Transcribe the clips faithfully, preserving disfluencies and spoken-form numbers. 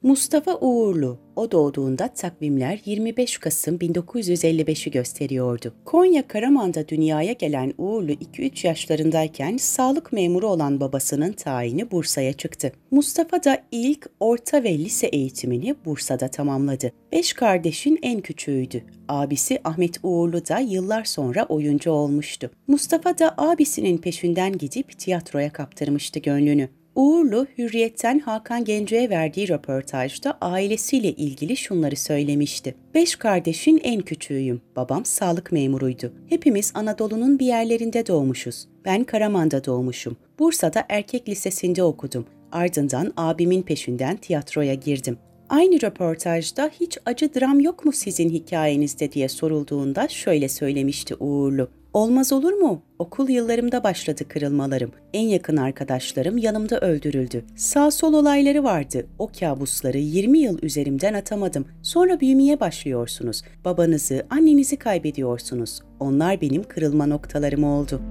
Mustafa Uğurlu, o doğduğunda takvimler yirmi beş Kasım bin dokuz yüz elli beşi gösteriyordu. Konya Karaman'da dünyaya gelen Uğurlu iki üç yaşlarındayken sağlık memuru olan babasının tayini Bursa'ya çıktı. Mustafa da ilk, orta ve lise eğitimini Bursa'da tamamladı. Beş kardeşin en küçüğüydü. Abisi Ahmet Uğurlu da yıllar sonra oyuncu olmuştu. Mustafa da abisinin peşinden gidip tiyatroya kaptırmıştı gönlünü. Uğurlu, Hürriyet'ten Hakan Gence'ye verdiği röportajda ailesiyle ilgili şunları söylemişti. Beş kardeşin en küçüğüyüm. Babam sağlık memuruydu. Hepimiz Anadolu'nun bir yerlerinde doğmuşuz. Ben Karaman'da doğmuşum. Bursa'da erkek lisesinde okudum. Ardından abimin peşinden tiyatroya girdim. Aynı röportajda hiç acı dram yok mu sizin hikayenizde diye sorulduğunda şöyle söylemişti Uğurlu. Olmaz olur mu? Okul yıllarımda başladı kırılmalarım. En yakın arkadaşlarım yanımda öldürüldü. Sağ sol olayları vardı. O kabusları yirmi yıl üzerimden atamadım. Sonra büyümeye başlıyorsunuz. Babanızı, annenizi kaybediyorsunuz. Onlar benim kırılma noktalarım oldu.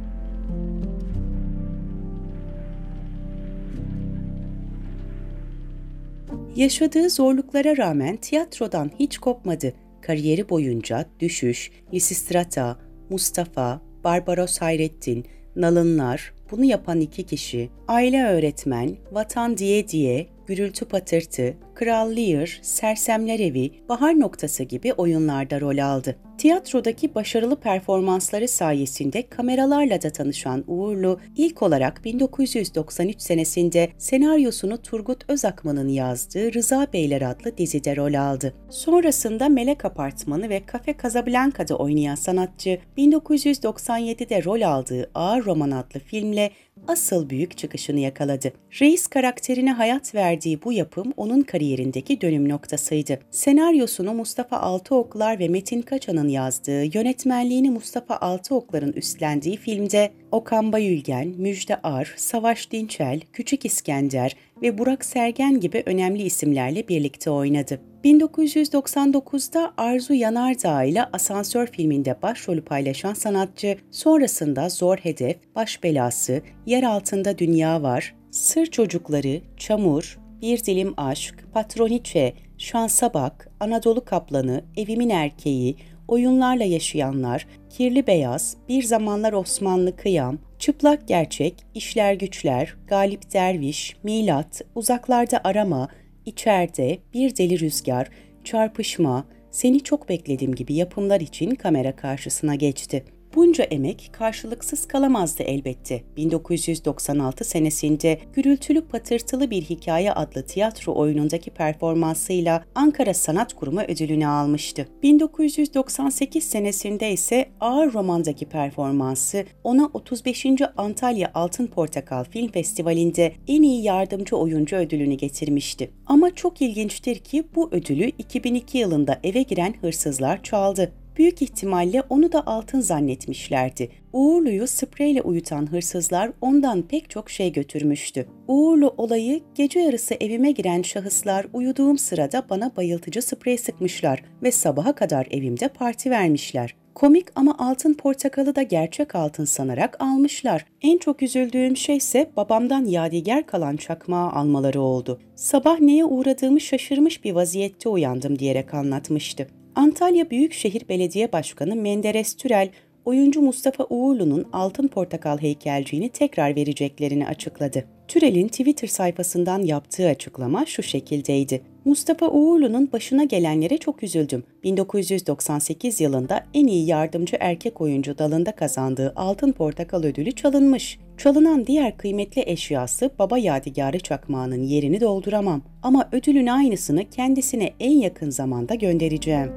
Yaşadığı zorluklara rağmen tiyatrodan hiç kopmadı. Kariyeri boyunca Düşüş, Lisistrata, Mustafa, Barbaros Hayrettin, Nalınlar, Bunu Yapan İki Kişi, Aile Öğretmen, Vatan Diye Diye, Gürültü Patırtı, Kral Lear, Sersemler Evi, Bahar Noktası gibi oyunlarda rol aldı. Tiyatrodaki başarılı performansları sayesinde kameralarla da tanışan Uğurlu, ilk olarak bin dokuz yüz doksan üç senesinde senaryosunu Turgut Özakman'ın yazdığı Rıza Beyler adlı dizide rol aldı. Sonrasında Melek Apartmanı ve Cafe Casablanca'da oynayan sanatçı, bin dokuz yüz doksan yedide rol aldığı Ağır Roman adlı filmle asıl büyük çıkışını yakaladı. Reis karakterine hayat verdiği bu yapım onun kariyerindeki dönüm noktasıydı. Senaryosunu Mustafa Altıoklar ve Metin Kaçan'ın yazdığı, yönetmenliğini Mustafa Altıoklar'ın üstlendiği filmde Okan Bayülgen, Müjde Ar, Savaş Dinçel, Küçük İskender ve Burak Sergen gibi önemli isimlerle birlikte oynadı. bin dokuz yüz doksan dokuzda Arzu Yanardağ ile Asansör filminde başrolü paylaşan sanatçı, sonrasında Zor Hedef, Baş Belası, Yer Altında Dünya Var, Sır Çocukları, Çamur, Bir Dilim Aşk, Patroniçe, Şansa Bak, Anadolu Kaplanı, Evimin Erkeği, Oyunlarla Yaşayanlar, Kirli Beyaz, Bir Zamanlar Osmanlı Kıyam, Çıplak Gerçek, İşler Güçler, Galip Derviş, Milat, Uzaklarda Arama, İçeride, Bir Deli Rüzgar, Çarpışma, Seni Çok Bekledim gibi yapımlar için kamera karşısına geçti. Bunca emek karşılıksız kalamazdı elbette. bin dokuz yüz doksan altı senesinde Gürültülü Patırtılı Bir Hikaye adlı tiyatro oyunundaki performansıyla Ankara Sanat Kurumu ödülünü almıştı. bin dokuz yüz doksan sekiz senesinde ise Ağır Roman'daki performansı ona otuz beşinci Antalya Altın Portakal Film Festivali'nde en iyi yardımcı oyuncu ödülünü getirmişti. Ama çok ilginçtir ki bu ödülü iki bin iki yılında eve giren hırsızlar çaldı. Büyük ihtimalle onu da altın zannetmişlerdi. Uğurlu'yu spreyle uyutan hırsızlar ondan pek çok şey götürmüştü. Uğurlu olayı, gece yarısı evime giren şahıslar uyuduğum sırada bana bayıltıcı sprey sıkmışlar ve sabaha kadar evimde parti vermişler. Komik ama altın portakalı da gerçek altın sanarak almışlar. En çok üzüldüğüm şey ise babamdan yadigar kalan çakmağı almaları oldu. Sabah neye uğradığımı şaşırmış bir vaziyette uyandım diyerek anlatmıştı. Antalya Büyükşehir Belediye Başkanı Menderes Türel, oyuncu Mustafa Uğurlu'nun Altın Portakal heykelciğini tekrar vereceklerini açıkladı. Türel'in Twitter sayfasından yaptığı açıklama şu şekildeydi. Mustafa Uğurlu'nun başına gelenlere çok üzüldüm. bin dokuz yüz doksan sekiz yılında en iyi yardımcı erkek oyuncu dalında kazandığı Altın Portakal ödülü çalınmış. Çalınan diğer kıymetli eşyası baba yadigarı çakmağının yerini dolduramam. Ama ödülün aynısını kendisine en yakın zamanda göndereceğim.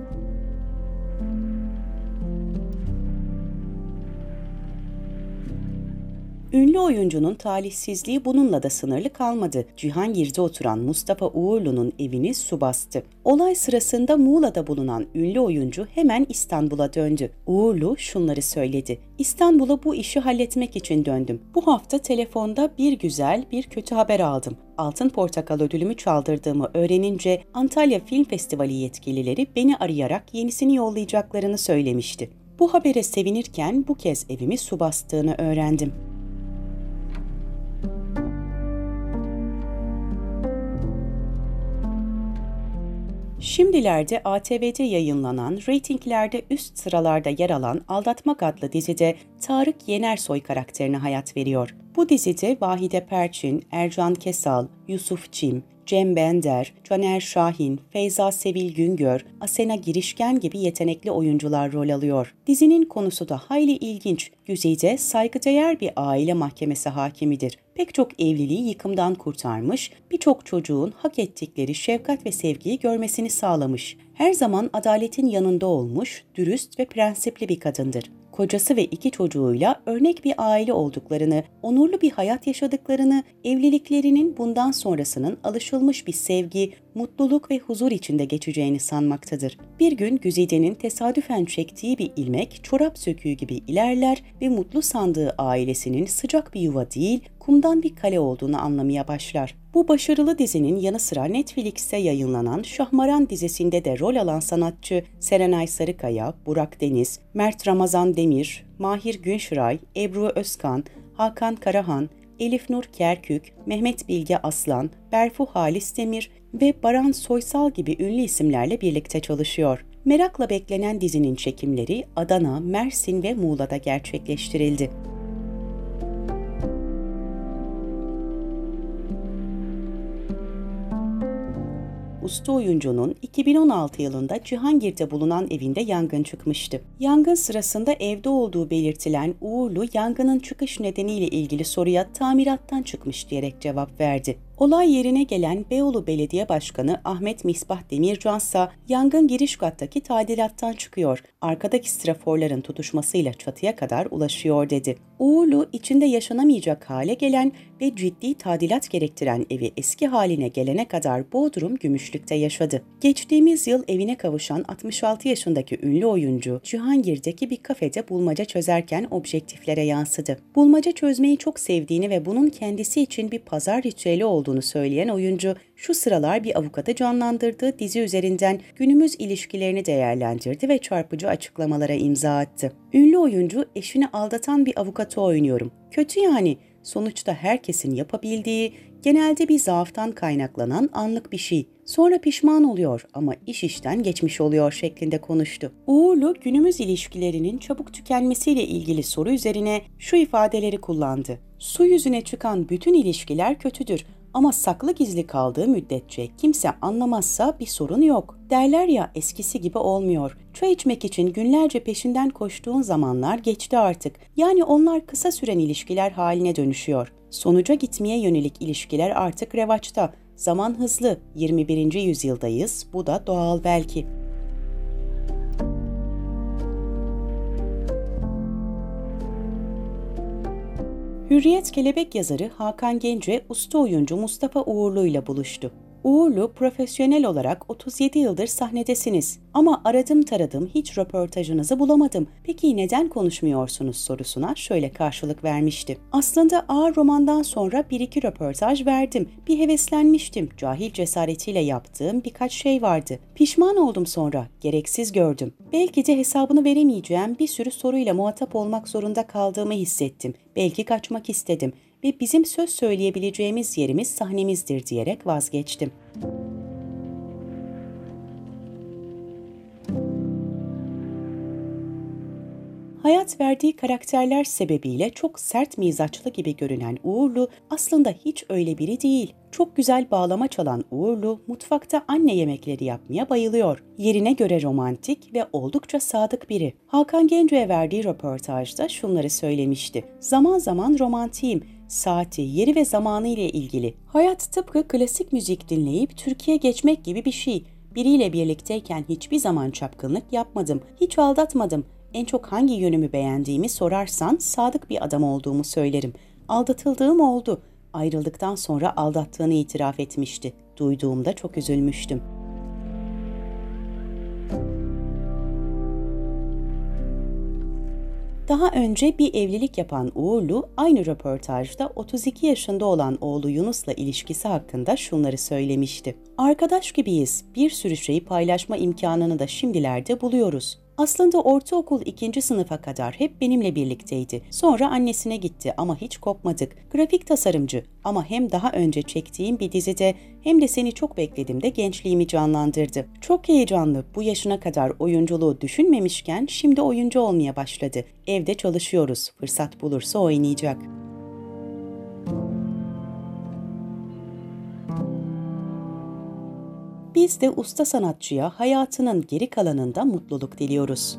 Ünlü oyuncunun talihsizliği bununla da sınırlı kalmadı. Cihangir'de oturan Mustafa Uğurlu'nun evini su bastı. Olay sırasında Muğla'da bulunan ünlü oyuncu hemen İstanbul'a döndü. Uğurlu şunları söyledi. İstanbul'a bu işi halletmek için döndüm. Bu hafta telefonda bir güzel bir kötü haber aldım. Altın Portakal ödülümü çaldırdığımı öğrenince Antalya Film Festivali yetkilileri beni arayarak yenisini yollayacaklarını söylemişti. Bu habere sevinirken bu kez evimi su bastığını öğrendim. Şimdilerde A T V'de yayınlanan, reytinglerde üst sıralarda yer alan Aldatmak adlı dizide Tarık Yenersoy karakterine hayat veriyor. Bu dizide Vahide Perçin, Ercan Kesal, Yusuf Çim, Cem Bender, Caner Şahin, Feyza Sevil Güngör, Asena Girişken gibi yetenekli oyuncular rol alıyor. Dizinin konusu da hayli ilginç. Güzide saygıdeğer bir aile mahkemesi hakimidir. Pek çok evliliği yıkımdan kurtarmış, birçok çocuğun hak ettikleri şefkat ve sevgiyi görmesini sağlamış. Her zaman adaletin yanında olmuş, dürüst ve prensipli bir kadındır. Kocası ve iki çocuğuyla örnek bir aile olduklarını, onurlu bir hayat yaşadıklarını, evliliklerinin bundan sonrasının alışılmış bir sevgi, mutluluk ve huzur içinde geçeceğini sanmaktadır. Bir gün Güzide'nin tesadüfen çektiği bir ilmek, çorap söküğü gibi ilerler ve mutlu sandığı ailesinin sıcak bir yuva değil, kumdan bir kale olduğunu anlamaya başlar. Bu başarılı dizinin yanı sıra Netflix'te yayınlanan Şahmaran dizisinde de rol alan sanatçı Serenay Sarıkaya, Burak Deniz, Mert Ramazan Demir, Mahir Günşiray, Ebru Özkan, Hakan Karahan, Elif Nur Kerkük, Mehmet Bilge Aslan, Berfu Halis Demir ve Baran Soysal gibi ünlü isimlerle birlikte çalışıyor. Merakla beklenen dizinin çekimleri Adana, Mersin ve Muğla'da gerçekleştirildi. Usta oyuncunun iki bin on altı yılında Cihangir'de bulunan evinde yangın çıkmıştı. Yangın sırasında evde olduğu belirtilen Uğurlu, yangının çıkış nedeniyle ilgili soruya tamirattan çıkmış diyerek cevap verdi. Olay yerine gelen Beyoğlu Belediye Başkanı Ahmet Misbah Demircan ise yangın giriş kattaki tadilattan çıkıyor, arkadaki straforların tutuşmasıyla çatıya kadar ulaşıyor dedi. Uğurlu, içinde yaşanamayacak hale gelen ve ciddi tadilat gerektiren evi eski haline gelene kadar Bodrum Gümüşlük'te yaşadı. Geçtiğimiz yıl evine kavuşan altmış altı yaşındaki ünlü oyuncu, Cihangir'deki bir kafede bulmaca çözerken objektiflere yansıdı. Bulmaca çözmeyi çok sevdiğini ve bunun kendisi için bir pazar ritüeli olduğunu söyleyen oyuncu, şu sıralar bir avukatı canlandırdığı dizi üzerinden günümüz ilişkilerini değerlendirdi ve çarpıcı açıklamalara imza attı. Ünlü oyuncu, eşini aldatan bir avukatı oynuyorum. Kötü yani. Sonuçta herkesin yapabildiği, genelde bir zaaftan kaynaklanan anlık bir şey. Sonra pişman oluyor ama iş işten geçmiş oluyor şeklinde konuştu. Uğurlu, günümüz ilişkilerinin çabuk tükenmesiyle ilgili soru üzerine şu ifadeleri kullandı. Su yüzüne çıkan bütün ilişkiler kötüdür. Ama saklı gizli kaldığı müddetçe kimse anlamazsa bir sorun yok. Derler ya, eskisi gibi olmuyor. Çay içmek için günlerce peşinden koştuğun zamanlar geçti artık. Yani onlar kısa süren ilişkiler haline dönüşüyor. Sonuca gitmeye yönelik ilişkiler artık revaçta. Zaman hızlı. yirmi birinci yüzyıldayız. Bu da doğal belki. Hürriyet Kelebek yazarı Hakan Gence, usta oyuncu Mustafa Uğurlu ile buluştu. Uğurlu, profesyonel olarak otuz yedi yıldır sahnedesiniz ama aradım taradım hiç röportajınızı bulamadım. Peki neden konuşmuyorsunuz sorusuna şöyle karşılık vermişti. Aslında Ağır romandan sonra bir iki röportaj verdim. Bir heveslenmiştim. Cahil cesaretiyle yaptığım birkaç şey vardı. Pişman oldum sonra. Gereksiz gördüm. Belki de hesabını veremeyeceğim bir sürü soruyla muhatap olmak zorunda kaldığımı hissettim. Belki kaçmak istedim ve bizim söz söyleyebileceğimiz yerimiz sahnemizdir diyerek vazgeçtim. Hayat verdiği karakterler sebebiyle çok sert mizaçlı gibi görünen Uğurlu aslında hiç öyle biri değil. Çok güzel bağlama çalan Uğurlu, mutfakta anne yemekleri yapmaya bayılıyor. Yerine göre romantik ve oldukça sadık biri. Hakan Gence'ye verdiği röportajda şunları söylemişti. Zaman zaman romantiyim. Saati, yeri ve zamanı ile ilgili. Hayat tıpkı klasik müzik dinleyip Türkiye geçmek gibi bir şey. Biriyle birlikteyken hiçbir zaman çapkınlık yapmadım. Hiç aldatmadım. En çok hangi yönümü beğendiğimi sorarsan sadık bir adam olduğumu söylerim. Aldatıldığım oldu. Ayrıldıktan sonra aldattığını itiraf etmişti. Duyduğumda çok üzülmüştüm. Daha önce bir evlilik yapan Uğurlu, aynı röportajda otuz iki yaşında olan oğlu Yunus'la ilişkisi hakkında şunları söylemişti. Arkadaş gibiyiz, bir sürü şeyi paylaşma imkanını da şimdilerde buluyoruz. Aslında ortaokul ikinci sınıfa kadar hep benimle birlikteydi. Sonra annesine gitti ama hiç kopmadık. Grafik tasarımcı ama hem daha önce çektiğim bir dizide hem de Seni Çok Bekledim de gençliğimi canlandırdı. Çok heyecanlı, bu yaşına kadar oyunculuğu düşünmemişken şimdi oyuncu olmaya başladı. Evde çalışıyoruz, fırsat bulursa oynayacak. Biz de usta sanatçıya hayatının geri kalanında mutluluk diliyoruz.